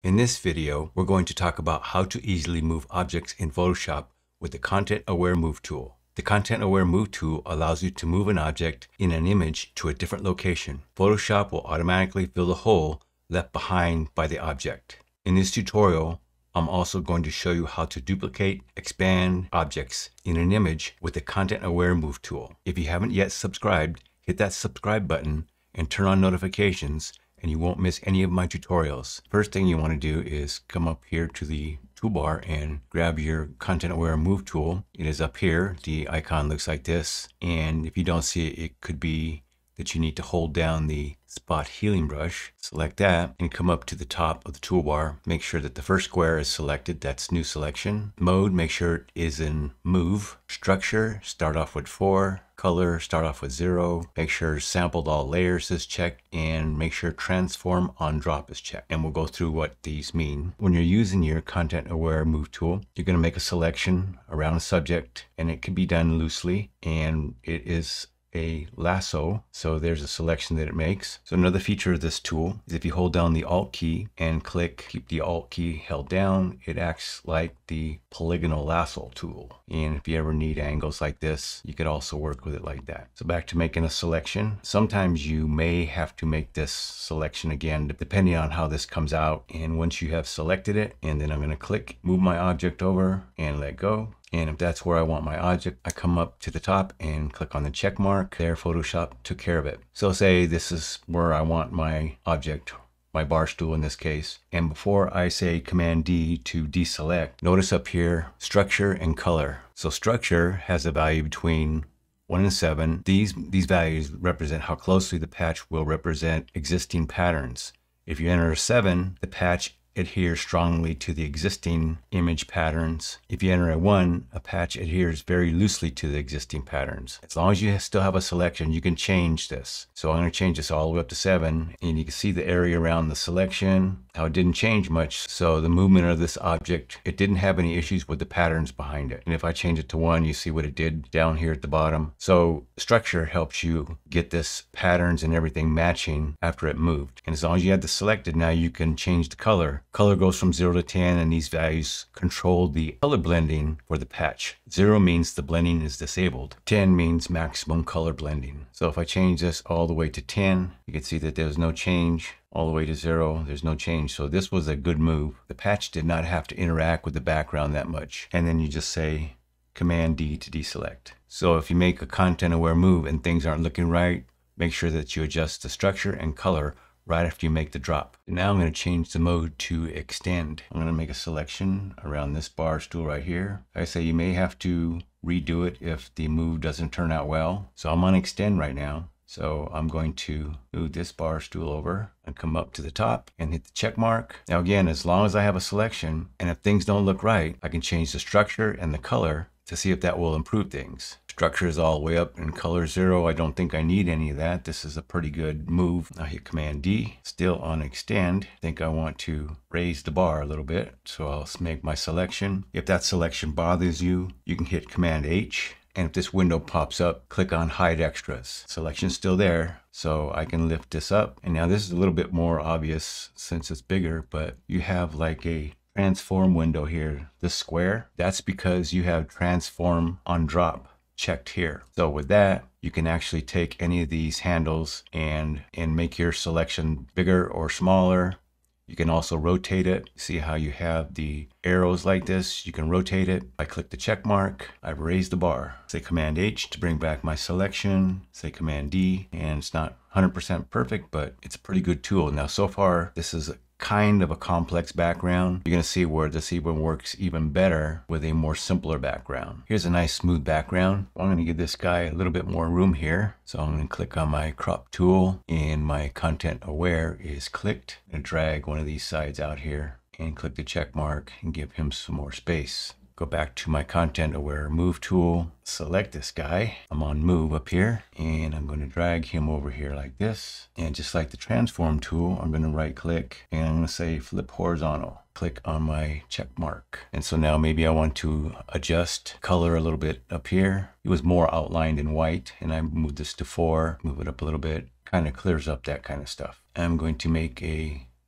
In this video, we're going to talk about how to easily move objects in Photoshop with the Content-Aware Move tool. The Content-Aware Move tool allows you to move an object in an image to a different location. Photoshop will automatically fill the hole left behind by the object. In this tutorial, I'm also going to show you how to duplicate, expand objects in an image with the Content-Aware Move tool. If you haven't yet subscribed, hit that subscribe button and turn on notifications, and you won't miss any of my tutorials. First thing you want to do is come up here to the toolbar and grab your Content-Aware Move tool. It is up here. The icon looks like this. And if you don't see it, it could be that you need to hold down the spot healing brush. Select that and come up to the top of the toolbar. Make sure that the first square is selected. That's new selection. Mode, make sure it is in move. Structure, start off with 4. Color, start off with 0. Make sure sampled all layers is checked, and make sure transform on drop is checked. And we'll go through what these mean. When you're using your Content-Aware Move tool, you're going to make a selection around a subject, and it can be done loosely, and it is a lasso, so there's a selection that it makes. So another feature of this tool is if you hold down the Alt key and keep the Alt key held down, it acts like the polygonal lasso tool. And if you ever need angles like this, you could also work with it like that. So back to making a selection. Sometimes you may have to make this selection again, depending on how this comes out. And once you have selected it, and then I'm going to click, move my object over and let go. And if that's where I want my object, I come up to the top and click on the check mark. There, Photoshop took care of it. So say this is where I want my object, my bar stool in this case. And before I say Command D to deselect, notice up here, structure and color. So structure has a value between 1 and 7. These values represent how closely the patch will represent existing patterns. If you enter a 7, the patch adheres strongly to the existing image patterns. If you enter a 1, a patch adheres very loosely to the existing patterns. As long as you still have a selection, you can change this. So I'm going to change this all the way up to 7, and you can see the area around the selection, how it didn't change much. So the movement of this object, it didn't have any issues with the patterns behind it. And if I change it to 1, you see what it did down here at the bottom. So structure helps you get this patterns and everything matching after it moved. And as long as you have this selected, now you can change the color. Color goes from 0 to 10, and these values control the color blending for the patch. 0 means the blending is disabled. 10 means maximum color blending. So if I change this all the way to 10, you can see that there's no change. All the way to 0, there's no change. So this was a good move. The patch did not have to interact with the background that much. And then you just say Command D to deselect. So if you make a Content-Aware Move and things aren't looking right, make sure that you adjust the structure and color right after you make the drop. Now I'm going to change the mode to extend. I'm going to make a selection around this bar stool right here. I say you may have to redo it if the move doesn't turn out well. So I'm on extend right now. So I'm going to move this bar stool over and come up to the top and hit the check mark. Now again, as long as I have a selection, and if things don't look right, I can change the structure and the color to see if that will improve things. Structure is all the way up in color 0. I don't think I need any of that. This is a pretty good move. I hit Command D, still on extend. I think I want to raise the bar a little bit. So I'll make my selection. If that selection bothers you, you can hit Command H. And if this window pops up, click on Hide Extras. Selection's still there, so I can lift this up. And now this is a little bit more obvious since it's bigger, but you have like a transform window here, this square. That's because you have transform on drop checked here. So with that, you can actually take any of these handles and make your selection bigger or smaller. You can also rotate it. See how you have the arrows like this? You can rotate it. I click the check mark. I've raised the bar. Say Command H to bring back my selection. Say Command D, and it's not 100% perfect, but it's a pretty good tool. Now, so far, this is kind of a complex background. You're going to see where this even works even better with a more simpler background. Here's a nice smooth background. I'm going to give this guy a little bit more room here. So I'm going to click on my crop tool, and my Content-Aware is clicked. I'm going to drag one of these sides out here and click the check mark and give him some more space. Go back to my Content-Aware Move tool, select this guy. I'm on Move up here, and I'm going to drag him over here like this. And just like the Transform tool, I'm going to right click, and I'm going to say Flip Horizontal. Click on my check mark. And so now maybe I want to adjust color a little bit up here. It was more outlined in white, and I moved this to 4, move it up a little bit, kind of clears up that kind of stuff. I'm going to make a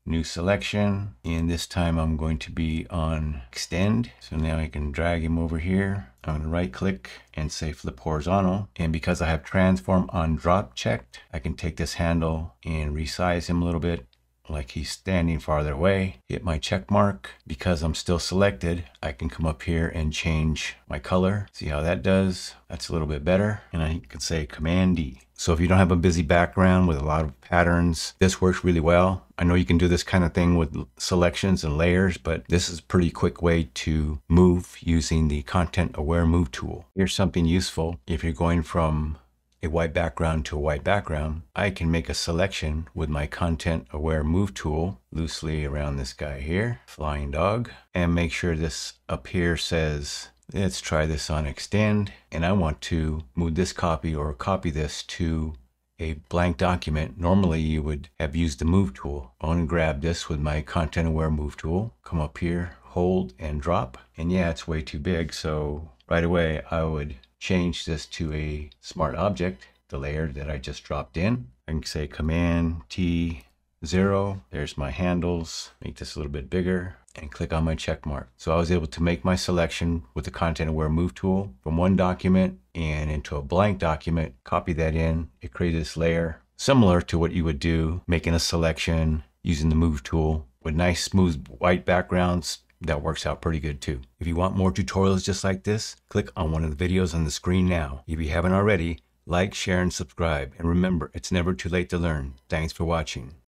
new selection, and this time I'm going to be on extend. So now I can drag him over here. I'm going to right click and say flip horizontal, and because I have transform on drop checked, I can take this handle and resize him a little bit, like he's standing farther away. Hit my check mark. Because I'm still selected, I can come up here and change my color. See how that does? That's a little bit better. And I can say Command D. So if you don't have a busy background with a lot of patterns, this works really well. I know you can do this kind of thing with selections and layers, but this is a pretty quick way to move using the Content Aware Move tool. Here's something useful. If you're going from a white background to a white background, I can make a selection with my Content Aware Move tool loosely around this guy here, flying dog, and make sure this up here says, let's try this on extend, and I want to move this copy or copy this to a blank document. Normally you would have used the Move tool. I want to grab this with my Content Aware Move tool, come up here, hold and drop, and yeah, it's way too big, so right away I would change this to a smart object, the layer that I just dropped in. I can say Command T 0. There's my handles. Make this a little bit bigger and click on my check mark. So I was able to make my selection with the Content Aware Move tool from one document and into a blank document, copy that in. It created this layer similar to what you would do making a selection using the Move tool with nice smooth white backgrounds. That works out pretty good too. If you want more tutorials just like this, click on one of the videos on the screen now. If you haven't already, like, share, and subscribe. And remember, it's never too late to learn. Thanks for watching.